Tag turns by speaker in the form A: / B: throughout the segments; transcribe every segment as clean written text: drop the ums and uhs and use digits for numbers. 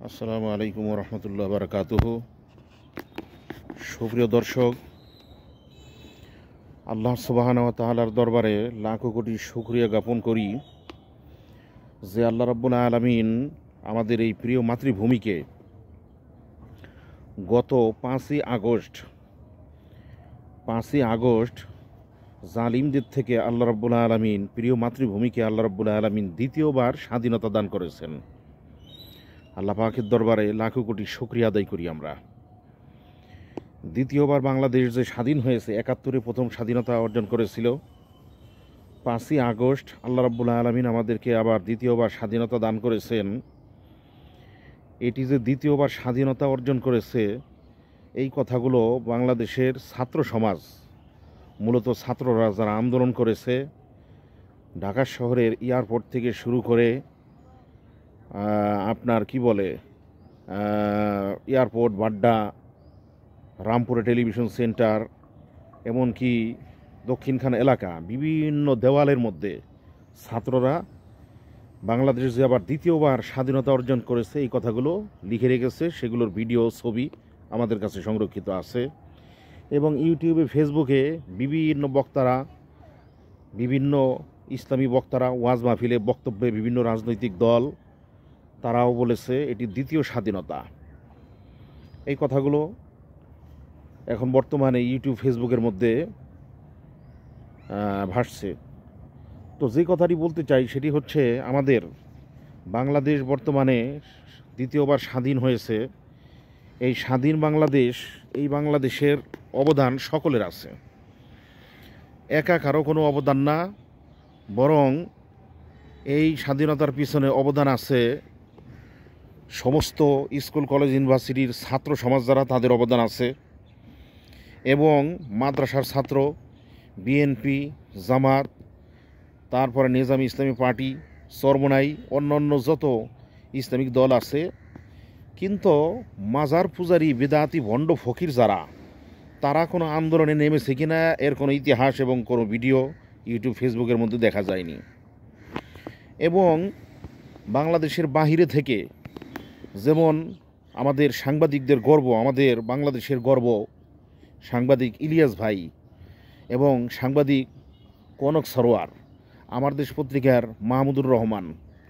A: আসসালামু আলাইকুম রহমতুল্লাহ বারকাতুহু। সুপ্রিয় দর্শক, আল্লাহ সুবহানাহু ওয়া তাআলার দরবারে লাখো কোটি শুকরিয়া জ্ঞাপন করি যে আল্লাহ রাব্বুল আলামিন আমাদের এই প্রিয় মাতৃভূমিকে গত 5ই আগস্ট জালিমদের থেকে আল্লাহ রাব্বুল আলামিন প্রিয় মাতৃভূমিকে আল্লাহ রাব্বুল আলামিন দ্বিতীয়বার স্বাধীনতা দান করেছেন। আল্লাহ পাকের দরবারে লাখো কোটি শুকরিয়া আদায় করি আমরা। দ্বিতীয়বার বাংলাদেশ যে স্বাধীন হয়েছে, 71-এ প্রথম স্বাধীনতা অর্জন করেছিল, 5ই আগস্ট আল্লাহ রাব্বুল আলামিন আমাদেরকে আবার দ্বিতীয়বার স্বাধীনতা দান করেছেন। এটি যে দ্বিতীয়বার স্বাধীনতা অর্জন করেছে, এই কথাগুলো বাংলাদেশের ছাত্র সমাজ, মূলত ছাত্ররা যারা আন্দোলন করেছে, ঢাকা শহরের এয়ারপোর্ট থেকে শুরু করে আপনার কি বলে এয়ারপোর্ট, বাড্ডা, রামপুরে টেলিভিশন সেন্টার, এমনকি দক্ষিণখান এলাকা, বিভিন্ন দেওয়ালের মধ্যে ছাত্ররা বাংলাদেশ যে আবার দ্বিতীয়বার স্বাধীনতা অর্জন করেছে এই কথাগুলো লিখে রেখেছে। সেগুলোর ভিডিও, ছবি আমাদের কাছে সংরক্ষিত আছে। এবং ইউটিউবে, ফেসবুকে বিভিন্ন বক্তারা, বিভিন্ন ইসলামী বক্তারা ওয়াজ মাহফিলে, বক্তব্যে বিভিন্ন রাজনৈতিক দল তারাও বলেছে এটি দ্বিতীয় স্বাধীনতা। এই কথাগুলো এখন বর্তমানে ইউটিউব, ফেসবুকের মধ্যে ভাসছে। তো যে কথাটি বলতে চাই সেটি হচ্ছে, আমাদের বাংলাদেশ বর্তমানে দ্বিতীয়বার স্বাধীন হয়েছে। এই স্বাধীন বাংলাদেশ, এই বাংলাদেশের অবদান সকলের আছে, একা কারো কোনো অবদান না, বরং এই স্বাধীনতার পিছনে অবদান আছে সমস্ত স্কুল, কলেজ, ইউনিভার্সিটির ছাত্র সমাজ যারা, তাদের অবদান আছে, এবং মাদ্রাসার ছাত্র, বিএনপি, জামাত, তারপরে নিজামী ইসলামী পার্টি, চরমোনাই, অন্যান্য যত ইসলামিক দল আছে। কিন্তু মাজার পূজারী, বেদাতি, ভণ্ড ফকির যারা, তারা কোনো আন্দোলনে নেমেছে কিনা এর কোনো ইতিহাস এবং কোনো ভিডিও ইউটিউব, ফেসবুকের মধ্যে দেখা যায়নি। এবং বাংলাদেশের বাহিরে থেকে, যেমন আমাদের সাংবাদিকদের গর্ব, আমাদের বাংলাদেশের গর্ব সাংবাদিক ইলিয়াস ভাই এবং সাংবাদিক কনক সরোয়ার, আমার দেশ পত্রিকার মাহমুদুর রহমান,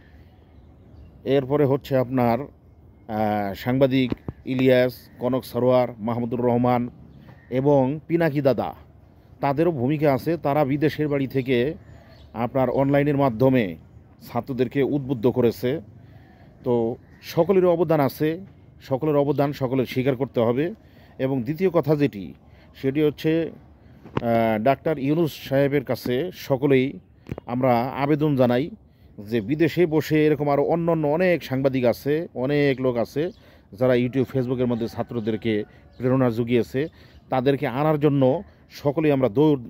A: এরপরে হচ্ছে আপনার সাংবাদিক ইলিয়াস, কনক সরোয়ার, মাহমুদুর রহমান এবং পিনাকি দাদা, তাদেরও ভূমিকা আছে। তারা বিদেশের বাড়ি থেকে আপনার অনলাইনের মাধ্যমে ছাত্রদেরকে উদ্বুদ্ধ করেছে। তো সকলের অবদান আছে, সকলের অবদান সকলের স্বীকার করতে হবে। এবং দ্বিতীয় কথা যেটি, সেটি হচ্ছে ডাক্তার ইউনূস সাহেবের কাছে সকলেই আমরা আবেদন জানাই যে বিদেশে বসে এরকম আরও অন্যান্য অনেক সাংবাদিক আছে, অনেক লোক আছে যারা ইউটিউব, ফেসবুকের মধ্যে ছাত্রদেরকে প্রেরণা জুগিয়েছে, তাদেরকে আনার জন্য সকলেই আমরা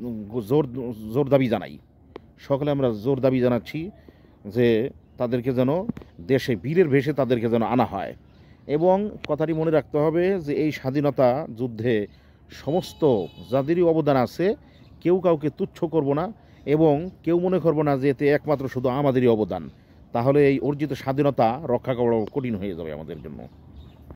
A: জোর দাবি জানাই। সকলে আমরা জোর দাবি জানাচ্ছি যে তাদেরকে যেন দেশে বীরের ভেসে তাদেরকে যেন আনা হয়। এবং কথাটি মনে রাখতে হবে যে এই স্বাধীনতা যুদ্ধে সমস্ত যাদেরই অবদান আছে, কেউ কাউকে তুচ্ছ করব না, এবং কেউ মনে করব না যে এতে একমাত্র শুধু আমাদেরই অবদান। তাহলে এই অর্জিত স্বাধীনতা রক্ষা করা কঠিন হয়ে যাবে আমাদের জন্য।